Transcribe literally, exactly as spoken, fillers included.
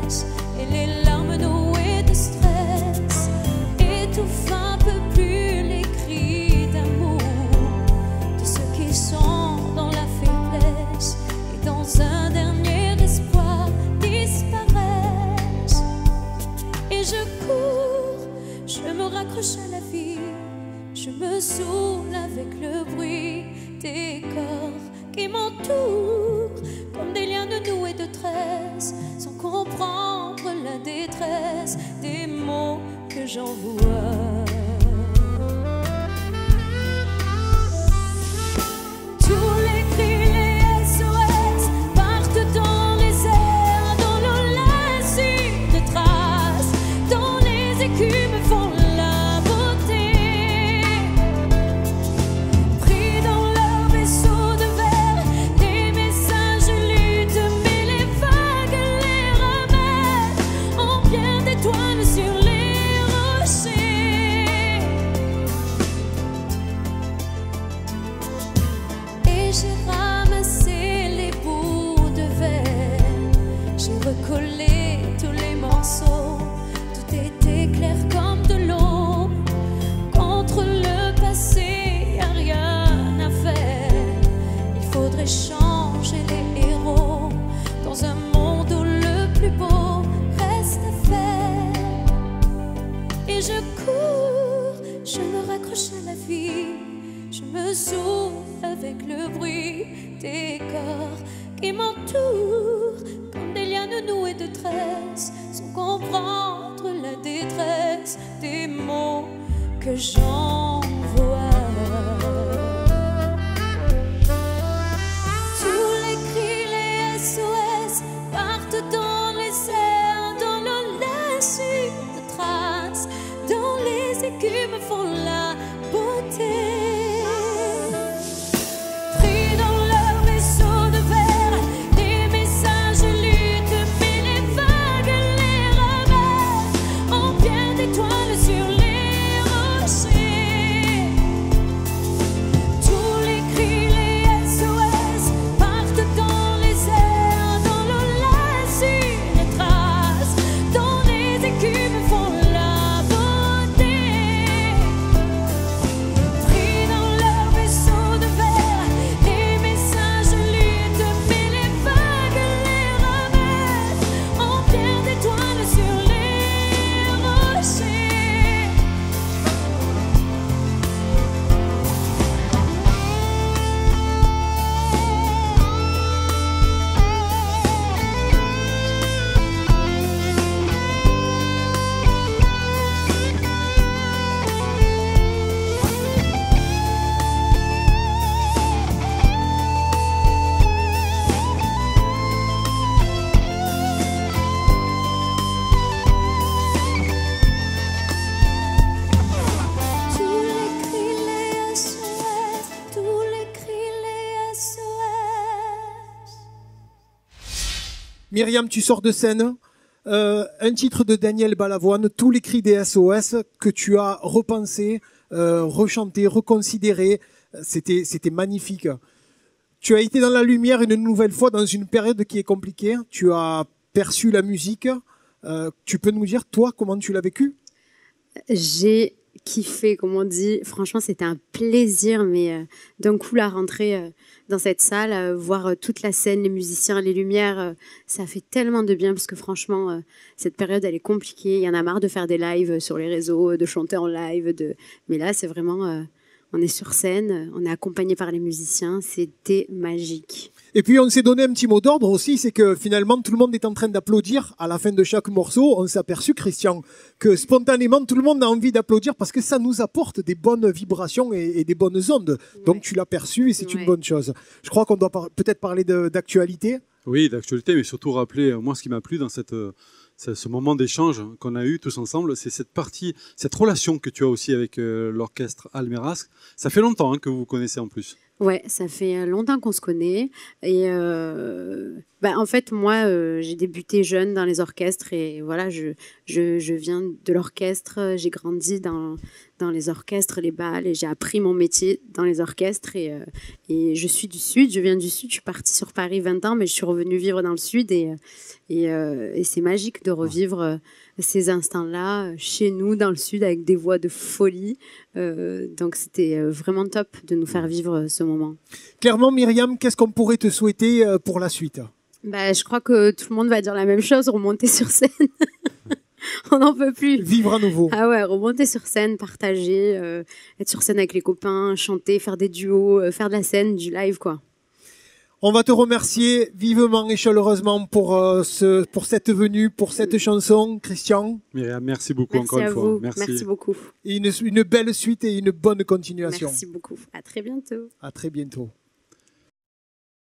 tendresse et les larmes nouées de stress étouffent un peu plus les cris d'amour de ceux qui sont dans la faiblesse et dans un dernier espoir disparaissent. Et je cours, je me raccroche à la vie, je me saoule avec le bruit des corps qui m'entourent comme des liens de noués de tresse, sans comprendre la détresse des mots que j'envoie. Tous les cris, les S O S partent dans les airs, dans l'oasis de traces, dans les écumes font la beauté. Pris dans leur vaisseau de verre, des messages luttent, mais les vagues les ramènent en pierre d'étoiles sur les rochers. Et j'ai ramassé les bouts de verre, j'ai recollé tous les morceaux, tout était clair comme de l'eau. Contre le passé, y a rien à faire, il faudrait changer les héros dans un monde où le plus beau reste à faire. Et je cours, je me raccroche à la vie, je me saoule avec le bruit des corps qui m'entourent comme des lianes nouées de tresse, sans comprendre la détresse des mots que j'envoie. Tous les cris, les S O S partent dans les airs, dans l'oasis de traces, dans les écumes font la beauté. Pris dans leur vaisseau de verre, des messages luttent, mais les vagues les ramènent en pierre d'étoiles sur les rochers. Tous les cris, les S O S partent dans les airs, dans l'oasis des traces, dans les écumes font la beauté. Pris dans leur vaisseau de verre, les messages luttent, mais les vagues les ramènent en pierre d'étoiles sur les rochers. Tous les cris, les S O S, tous les cris, les S O S. Myriam, tu sors de scène. Euh, un titre de Daniel Balavoine, Tous les cris des S O S, que tu as repensé, euh, rechanté, reconsidéré. C'était, c'était magnifique. Tu as été dans la lumière une nouvelle fois dans une période qui est compliquée. Tu as perçu la musique. Euh, tu peux nous dire, toi, comment tu l'as vécu? J'ai kiffé, comme on dit. Franchement, c'était un plaisir, mais euh, d'un coup, la rentrée euh, dans cette salle, euh, voir euh, toute la scène, les musiciens, les lumières, euh, ça fait tellement de bien parce que franchement, euh, cette période, elle est compliquée. Il y en a marre de faire des lives sur les réseaux, de chanter en live. De... Mais là, c'est vraiment... euh, on est sur scène, on est accompagné par les musiciens. C'était magique. Et puis on s'est donné un petit mot d'ordre aussi, c'est que finalement tout le monde est en train d'applaudir à la fin de chaque morceau. On s'est aperçu, Christian, que spontanément tout le monde a envie d'applaudir parce que ça nous apporte des bonnes vibrations et, et des bonnes ondes. Donc ouais. Tu l'as perçu et c'est ouais. une bonne chose. Je crois qu'on doit par- peut-être parler de, d'actualité. Oui, d'actualité, mais surtout rappeler, euh, moi ce qui m'a plu dans cette... Euh, ce moment d'échange qu'on a eu tous ensemble, c'est cette partie, cette relation que tu as aussi avec euh, l'orchestre Almerasque. Ça fait longtemps hein, que vous vous connaissez en plus. Ouais, ça fait longtemps qu'on se connaît. Et euh, bah, en fait, moi, euh, j'ai débuté jeune dans les orchestres et voilà, je, je, je viens de l'orchestre. J'ai grandi dans, dans les orchestres, les bals, et j'ai appris mon métier dans les orchestres. Et, euh, et je suis du Sud, je viens du Sud, je suis partie sur Paris vingt ans, mais je suis revenue vivre dans le Sud. Et, et, euh, et c'est magique de revivre euh, ces instants-là euh, chez nous, dans le Sud, avec des voix de folie. Euh, donc c'était euh, vraiment top de nous faire vivre euh, ce moment. Clairement, Myriam, qu'est-ce qu'on pourrait te souhaiter euh, pour la suite? Bah, je crois que tout le monde va dire la même chose, remonter sur scène. On n'en peut plus. Vivre à nouveau. Ah ouais, remonter sur scène, partager, euh, être sur scène avec les copains, chanter, faire des duos, euh, faire de la scène, du live, quoi. On va te remercier vivement et chaleureusement pour, euh, ce, pour cette venue, pour cette chanson, Christian. Myriam, merci beaucoup Merci encore à une fois. vous. Merci. Merci beaucoup. Et une, une belle suite et une bonne continuation. Merci beaucoup. À très bientôt. À très bientôt.